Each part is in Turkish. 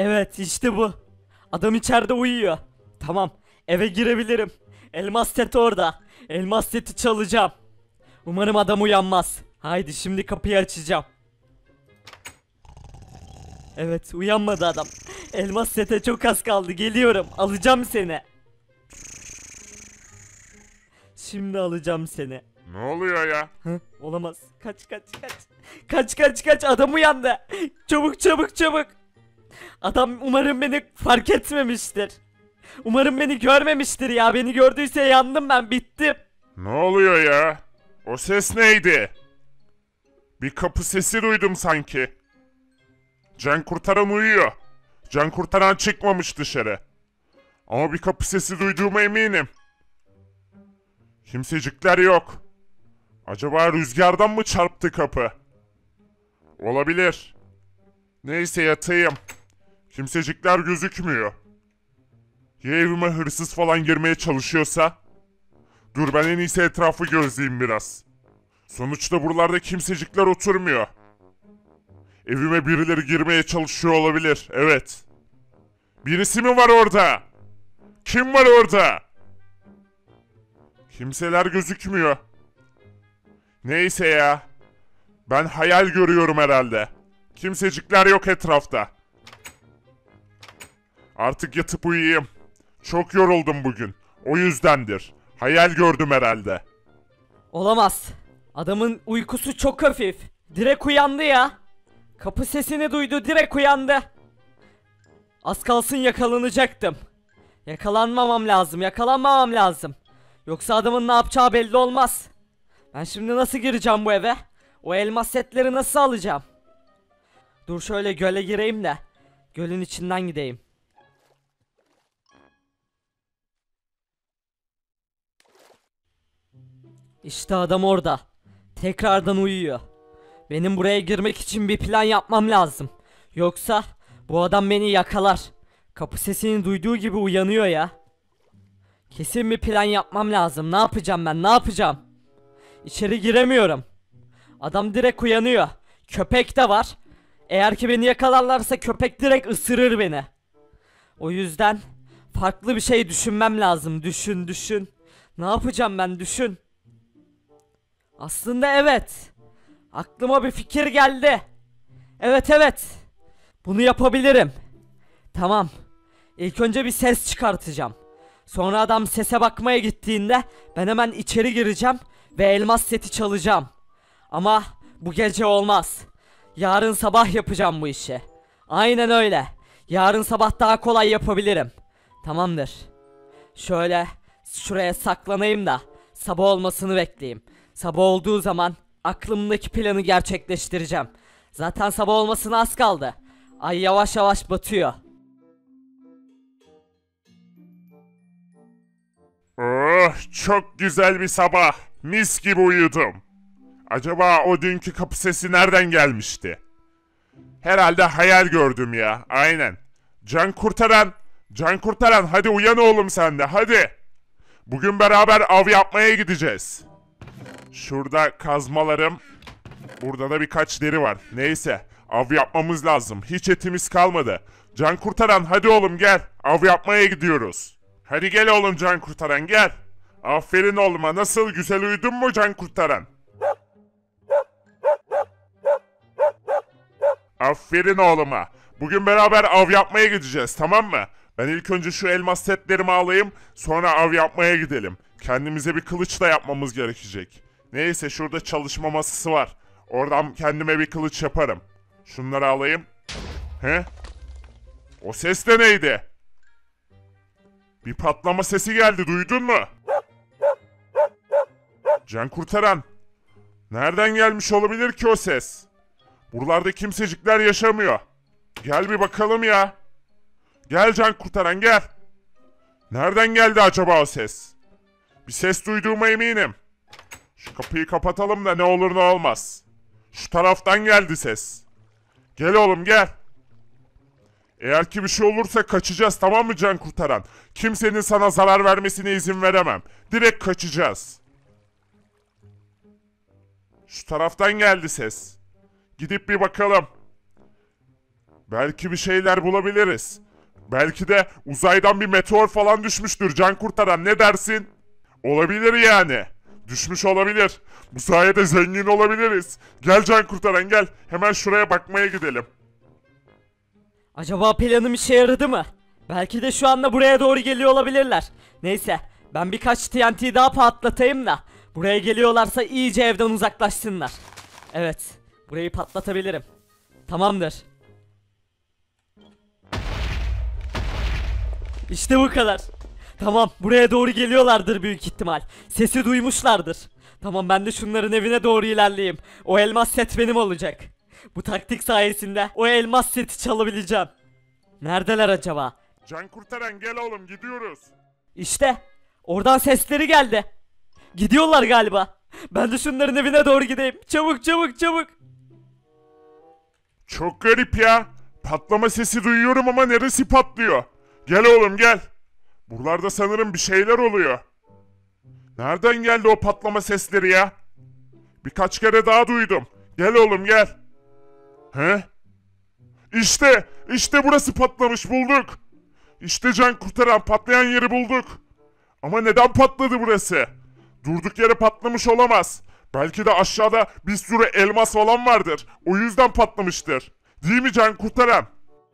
Evet, işte bu. Adam içeride uyuyor. Tamam, eve girebilirim. Elmas set orada. Elmas seti çalacağım. Umarım adam uyanmaz. Haydi şimdi kapıyı açacağım. Evet, uyanmadı adam. Elmas sete çok az kaldı. Geliyorum. Alacağım seni. Şimdi alacağım seni. Ne oluyor ya? Hı? Olamaz. Kaç kaç kaç. Kaç kaç kaç. Adam uyandı. Çabuk çabuk çabuk. Adam umarım beni fark etmemiştir. Umarım beni görmemiştir ya. Beni gördüyse yandım ben. Bittim. Ne oluyor ya? O ses neydi? Bir kapı sesi duydum sanki. Can kurtaran uyuyor. Can kurtaran çıkmamış dışarı. Ama bir kapı sesi duyduğuma eminim. Kimsecikler yok. Acaba rüzgardan mı çarptı kapı? Olabilir. Neyse yatayım. Kimsecikler gözükmüyor. Ya evime hırsız falan girmeye çalışıyorsa? Dur ben en iyisi etrafı gözleyeyim biraz. Sonuçta buralarda kimsecikler oturmuyor. Evime birileri girmeye çalışıyor olabilir. Evet. Birisi mi var orada? Kim var orada? Kimseler gözükmüyor. Neyse ya. Ben hayal görüyorum herhalde. Kimsecikler yok etrafta. Artık yatıp uyuyayım. Çok yoruldum bugün. O yüzdendir. Hayal gördüm herhalde. Olamaz. Adamın uykusu çok hafif. Direkt uyandı ya. Kapı sesini duydu, direkt uyandı. Az kalsın yakalanacaktım. Yakalanmamam lazım, yakalanmamam lazım. Yoksa adamın ne yapacağı belli olmaz. Ben şimdi nasıl gireceğim bu eve? O elmas setleri nasıl alacağım? Dur şöyle göle gireyim de gölün içinden gideyim. İşte adam orada. Tekrardan uyuyor. Benim buraya girmek için bir plan yapmam lazım. Yoksa bu adam beni yakalar. Kapı sesini duyduğu gibi uyanıyor ya. Kesin bir plan yapmam lazım. Ne yapacağım ben? Ne yapacağım? İçeri giremiyorum. Adam direkt uyanıyor. Köpek de var. Eğer ki beni yakalarlarsa köpek direkt ısırır beni. O yüzden farklı bir şey düşünmem lazım. Düşün düşün. Ne yapacağım ben, düşün. Aslında evet. Aklıma bir fikir geldi. Evet evet. Bunu yapabilirim. Tamam. İlk önce bir ses çıkartacağım. Sonra adam sese bakmaya gittiğinde ben hemen içeri gireceğim ve elmas seti çalacağım. Ama bu gece olmaz. Yarın sabah yapacağım bu işi. Aynen öyle. Yarın sabah daha kolay yapabilirim. Tamamdır. Şöyle şuraya saklanayım da sabah olmasını bekleyeyim. Sabah olduğu zaman aklımdaki planı gerçekleştireceğim. Zaten sabah olmasına az kaldı. Ay yavaş yavaş batıyor. Oh, çok güzel bir sabah. Mis gibi uyudum. Acaba o dünkü kapı sesi nereden gelmişti? Herhalde hayal gördüm ya. Aynen. Can kurtaran. Can kurtaran, hadi uyan oğlum sen de hadi. Bugün beraber av yapmaya gideceğiz. Şurada kazmalarım. Burada da birkaç deri var. Neyse, av yapmamız lazım. Hiç etimiz kalmadı. Can kurtaran, hadi oğlum gel. Av yapmaya gidiyoruz. Hadi gel oğlum Can kurtaran, gel. Aferin oğluma, nasıl, güzel uyudun mu Can kurtaran? Aferin oğluma. Bugün beraber av yapmaya gideceğiz, tamam mı? Ben ilk önce şu elmas setlerimi alayım, sonra av yapmaya gidelim. Kendimize bir kılıç da yapmamız gerekecek. Neyse, şurada çalışma masası var. Oradan kendime bir kılıç yaparım. Şunları alayım. He? O ses de neydi? Bir patlama sesi geldi, duydun mu? Can kurtaran. Nereden gelmiş olabilir ki o ses? Buralarda kimsecikler yaşamıyor. Gel bir bakalım ya. Gel Can kurtaran, gel. Nereden geldi acaba o ses? Bir ses duyduğuma eminim. Şu kapıyı kapatalım da ne olur ne olmaz. Şu taraftan geldi ses. Gel oğlum gel. Eğer ki bir şey olursa kaçacağız, tamam mı Can kurtaran? Kimsenin sana zarar vermesine izin veremem. Direkt kaçacağız. Şu taraftan geldi ses. Gidip bir bakalım. Belki bir şeyler bulabiliriz. Belki de uzaydan bir meteor falan düşmüştür can kurtaran, ne dersin? Olabilir yani. Düşmüş olabilir. Bu sayede zengin olabiliriz. Gel can kurtaran gel. Hemen şuraya bakmaya gidelim. Acaba planım işe yaradı mı? Belki de şu anda buraya doğru geliyor olabilirler. Neyse, ben birkaç TNT daha patlatayım da buraya geliyorlarsa iyice evden uzaklaşsınlar. Evet, burayı patlatabilirim. Tamamdır. İşte bu kadar. Tamam, buraya doğru geliyorlardır büyük ihtimal. Sesi duymuşlardır. Tamam, ben de şunların evine doğru ilerleyeyim. O elmas set benim olacak. Bu taktik sayesinde o elmas seti çalabileceğim. Neredeler acaba? Can kurtaran gel oğlum, gidiyoruz. İşte oradan sesleri geldi. Gidiyorlar galiba. Ben de şunların evine doğru gideyim. Çabuk çabuk çabuk. Çok garip ya. Patlama sesi duyuyorum ama neresi patlıyor? Gel oğlum gel. Buralarda sanırım bir şeyler oluyor. Nereden geldi o patlama sesleri ya? Birkaç kere daha duydum. Gel oğlum gel. He? İşte burası patlamış, bulduk. İşte can kurtaran, patlayan yeri bulduk. Ama neden patladı burası? Durduk yere patlamış olamaz. Belki de aşağıda bir sürü elmas falan vardır. O yüzden patlamıştır. Değil mi can kurtaran?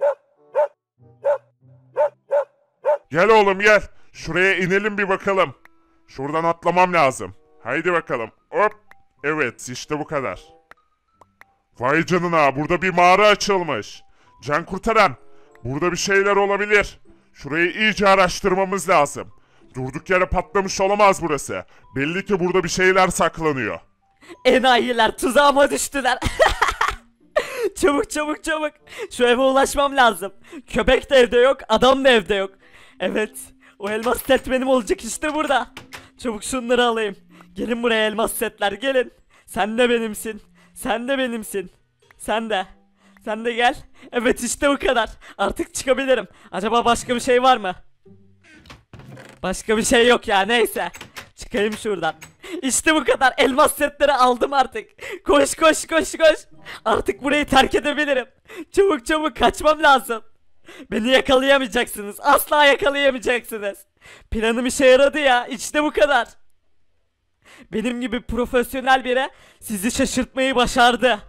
Gel oğlum gel. Şuraya inelim bir bakalım. Şuradan atlamam lazım. Haydi bakalım. Hop. Evet, işte bu kadar. Vay canına, burada bir mağara açılmış. Can kurtaran, burada bir şeyler olabilir. Şurayı iyice araştırmamız lazım. Durduk yere patlamış olamaz burası. Belli ki burada bir şeyler saklanıyor. Enayiler tuzağıma düştüler. Çabuk çabuk çabuk. Şu eve ulaşmam lazım. Köpek de evde yok, adam da evde yok. Evet, o elmas set benim olacak işte burada. Çabuk şunları alayım. Gelin buraya elmas setler, gelin. Sen de benimsin. Sen de benimsin. Sen de. Sen de gel. Evet, işte bu kadar. Artık çıkabilirim. Acaba başka bir şey var mı? Başka bir şey yok ya, neyse. Çıkayım şuradan. İşte bu kadar, elmas setleri aldım artık. Koş koş koş koş. Artık burayı terk edebilirim. Çabuk çabuk kaçmam lazım. Beni yakalayamayacaksınız. Asla yakalayamayacaksınız. Planım işe yaradı ya. İşte bu kadar. Benim gibi profesyonel biri sizi şaşırtmayı başardı.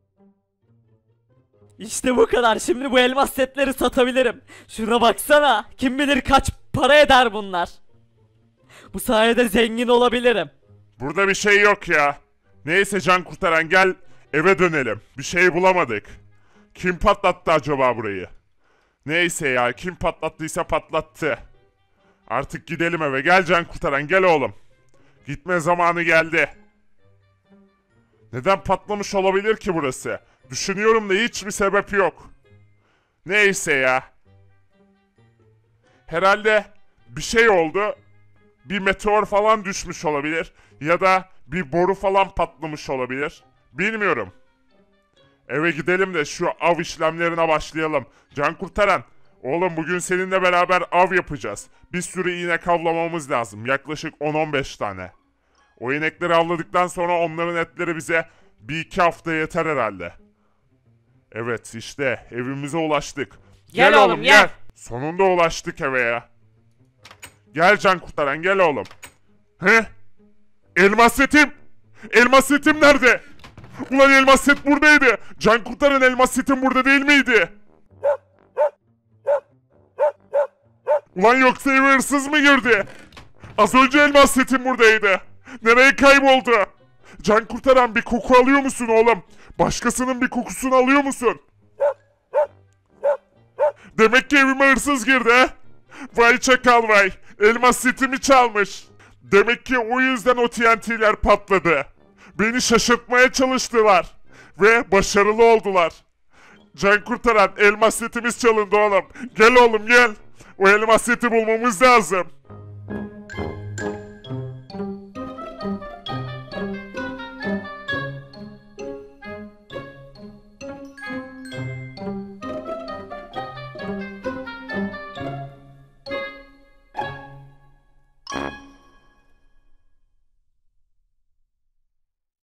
İşte bu kadar. Şimdi bu elmas setleri satabilirim. Şuna baksana. Kim bilir kaç para eder bunlar. Bu sayede zengin olabilirim. Burada bir şey yok ya. Neyse can kurtaran gel eve dönelim. Bir şey bulamadık. Kim patlattı acaba burayı? Neyse ya, kim patlattıysa patlattı. Artık gidelim eve. Gel can kurtaran gel oğlum. Gitme zamanı geldi. Neden patlamış olabilir ki burası? Düşünüyorum da hiçbir sebep yok. Neyse ya. Herhalde bir şey oldu. Bir meteor falan düşmüş olabilir. Ya da bir boru falan patlamış olabilir. Bilmiyorum. Eve gidelim de şu av işlemlerine başlayalım. Can kurtaran. Oğlum bugün seninle beraber av yapacağız. Bir sürü inek avlamamız lazım. Yaklaşık 10-15 tane. O inekleri avladıktan sonra onların etleri bize 1-2 hafta yeter herhalde. Evet, işte evimize ulaştık. Gel oğlum, gel. Sonunda ulaştık eve ya. Gel can kurtaran gel oğlum. He? Elmas setim. Elmas setim nerede? Ulan elmas set buradaydı. Can kurtaran, elmas setim burada değil miydi? Ulan yoksa eve hırsız mı girdi? Az önce elmas setim buradaydı. Nereye kayboldu? Can kurtaran, bir koku alıyor musun oğlum? Başkasının bir kokusunu alıyor musun? Demek ki evime hırsız girdi he? Vay çakal vay. Elmas setimi çalmış. Demek ki o yüzden o TNT'ler patladı. Beni şaşırtmaya çalıştılar. Ve başarılı oldular. Can kurtaran, elmas setimiz çalındı oğlum. Gel oğlum gel. O elmas seti bulmamız lazım.